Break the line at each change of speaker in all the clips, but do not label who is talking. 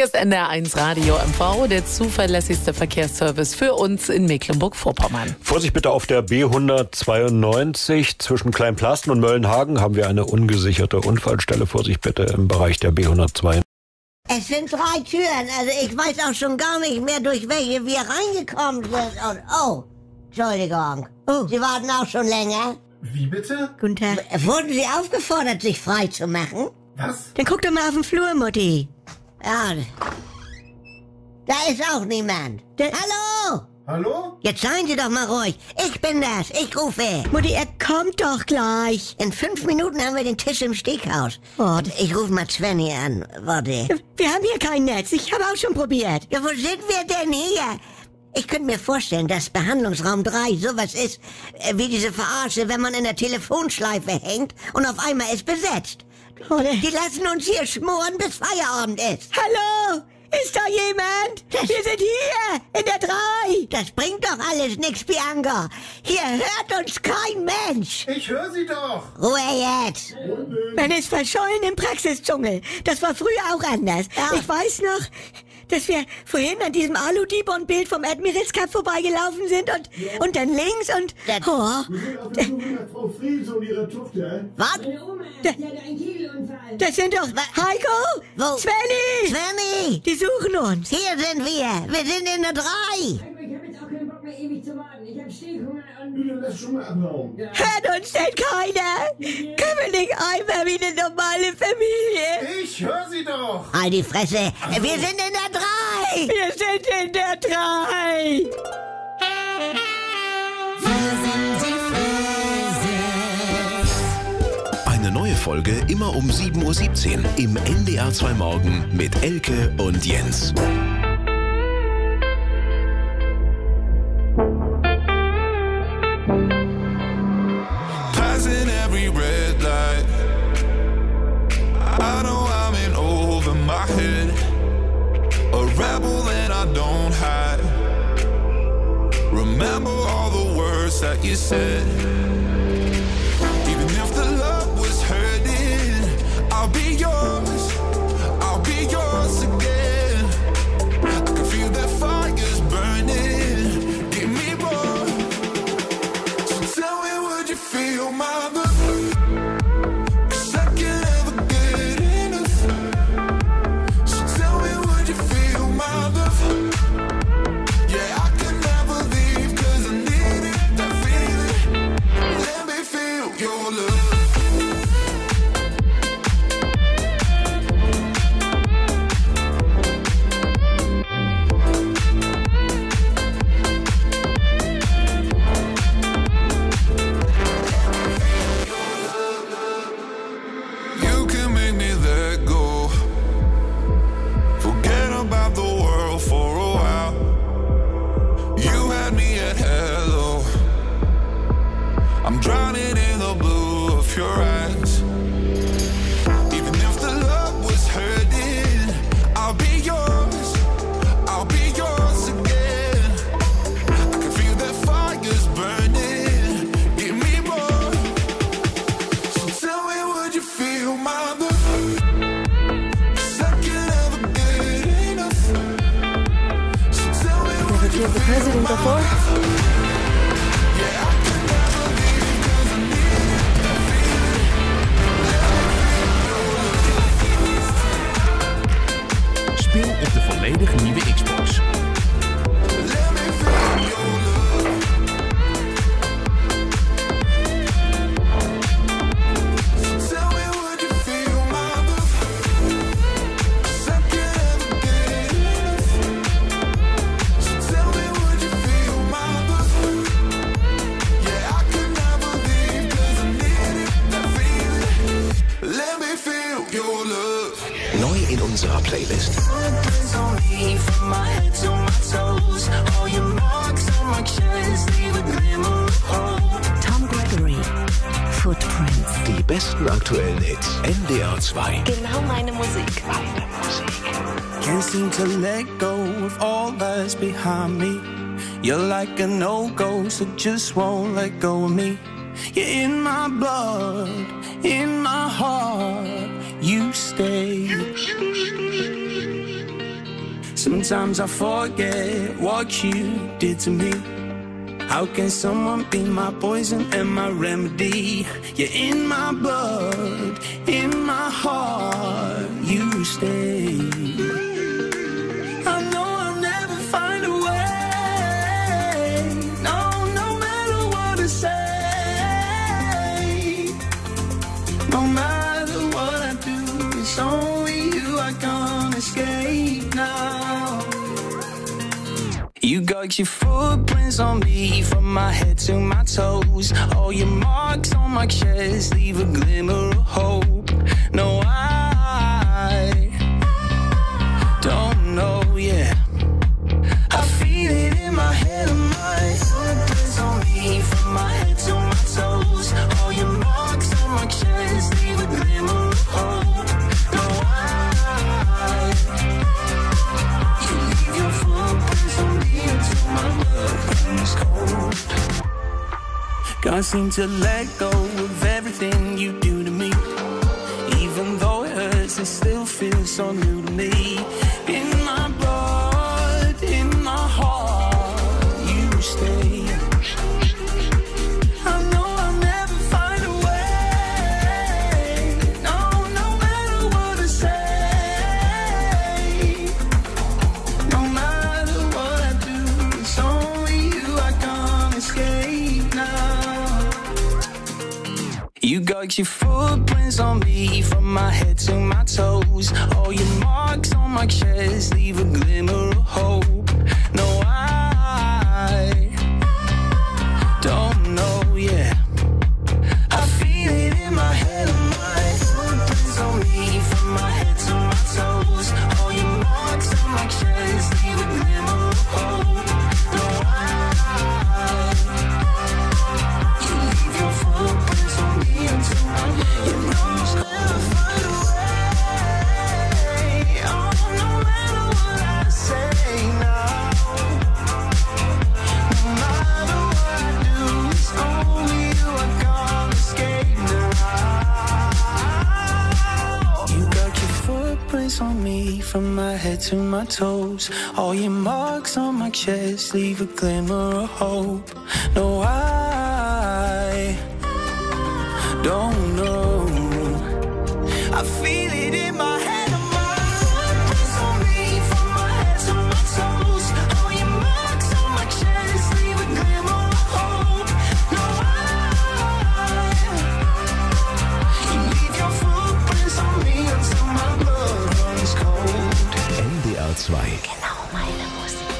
Hier ist NDR1 Radio MV, der zuverlässigste Verkehrsservice für uns in Mecklenburg-Vorpommern.
Vorsicht bitte auf der B192 zwischen Kleinplasten und Möllenhagen haben wir eine ungesicherte Unfallstelle. Vorsicht bitte im Bereich der B102.
Es sind 3 Türen, also ich weiß auch schon gar nicht mehr, durch welche wir reingekommen sind. Und, oh, Entschuldigung. Oh. Sie warten auch schon länger?
Wie bitte?
Guten Tag. Wurden Sie aufgefordert, sich frei zu machen?
Was?
Dann guck doch mal auf den Flur, Mutti. Ja, da ist auch niemand. Hallo?
Hallo?
Jetzt seien Sie doch mal ruhig. Ich bin das. Ich rufe. Mutti, er kommt doch gleich. In 5 Minuten haben wir den Tisch im Steghaus. Ich rufe mal Svenny an. Warte. Wir haben hier kein Netz. Ich habe auch schon probiert. Ja, wo sind wir denn hier? Ich könnte mir vorstellen, dass Behandlungsraum 3 sowas ist wie diese Verarsche, wenn man in der Telefonschleife hängt und auf einmal ist besetzt. Die lassen uns hier schmoren, bis Feierabend ist. Hallo? Ist da jemand? Wir sind hier, in der 3. Das bringt doch alles nix, Bianca. Hier hört uns kein Mensch.
Ich höre Sie doch.
Ruhe jetzt. Man ist verschollen im Praxisdschungel. Das war früher auch anders. Ja. Ich weiß noch, dass wir vorhin an diesem Alu-Dibon-Bild vom Admirals Cup vorbeigelaufen sind und dann links und...
Wir sind auf der Suche nach Frau Friese und ihrer Tochter.
Was?
Meine Oma, die hat einen Kegelunfall.
Das sind doch... Heiko? Wo? Svenny! Svenny! Die suchen uns. Hier sind wir. Wir sind in der 3.
Ich habe jetzt auch keinen Bock mehr ewig zu warten. Ich habe Stillhunger und...
Bitte lass schon mal abhauen.
Ja.
Hört uns denn keiner? Können wir nicht einmal wie eine normale Familie?
Ich höre Sie doch.
Halt die Fresse. Wir sind in der 3. Wir sind in der 3.
Eine neue Folge immer um 7:17 Uhr im NDR2 Morgen mit Elke und Jens.
Passing every red light. I know I'm in over my head. A rebel and I don't hide. Remember all the words that you said. Even if the love was hurting, I'll be yours. I'll be yours again. I can feel that fire's burning. Give me more. So tell me, would you feel my love?
Speel op de volledig nieuwe Xbox. Neu in unserer Playlist.
Tom Gregory, Footprints.
Die besten aktuellen Hits. NDR 2.
Genau meine Musik.
Can't seem to let go of all that's behind me. You're like a no-go, so just won't let go of me. You're in my blood, in my heart, you stay. Sometimes I forget what you did to me. How can someone be my poison and my remedy? You're in my blood, in my heart, you stay. I know I'll never find a way. No, no matter what I say. No matter what I do, it's only you I can't escape now. You got your footprints on me from my head to my toes. All your marks on my chest leave a glimmer of hope. No, I don't know, yeah. I feel it in my head and my footprints on me from my head to my toes. All your marks on my chest leave a glimmer of hope. No, you leave your footprints on me until my blood runs cold. Can't seem to let go of everything you do to me. Even though it hurts, it still feels so new to me. In my blood, in my heart, you stay. I know I'll never find a way. No, no matter what I say. No matter what I do, it's only you I can't escape now. You got your footprints on me from my head to my toes. All your marks on my chest leave a glimmer of hope. No, I don't know, yeah. I feel it in my head and my footprints on me from my head to my toes. All your marks on my chest leave a glimmer of hope. No, you leave your footprints on me until my blood runs cold. Find a way. Oh, no matter what I say now. No matter what I do, it's only you I can't escape now. You got your footprints on me from my head to my toes. All your marks on my chest leave a glimmer of hope. No, I don't know. I feel it in my head and my footprints on me from my head to my toes. All your marks on my chest leave a glimmer of hope. No, you leave your footprints on me until my blood runs cold.
NDR 2.
Genau meine Musik.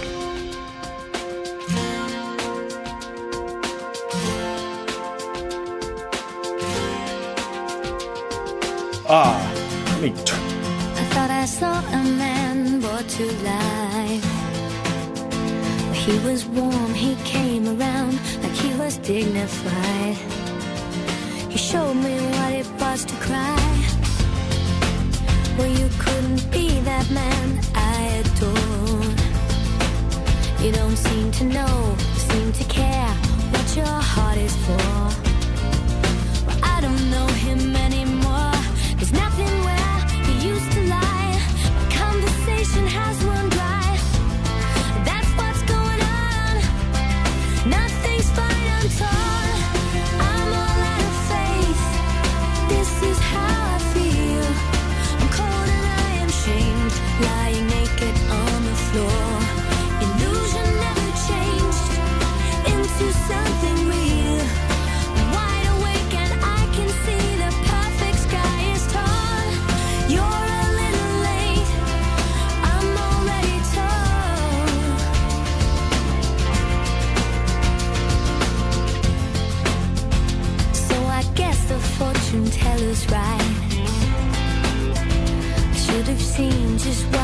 Neat.
I thought I saw a man brought to life. He was warm, he came around like he was dignified. He showed me what it was to cry. Well, you couldn't be that man I adored. You don't seem to know, seem to care what your heart is for. Well, I don't know him anymore. There's nothing where he used to lie. My conversation has run dry. That's what's going on. Nothing's fine, I'm torn. I'm all out of faith. This is how I feel. I'm cold and I am shamed, lying naked on the floor. Illusion never changed into something real. I'm wide awake and I can see the perfect sky is torn. You're a little late, I'm already torn. So I guess the fortune teller's right. I should have seen just what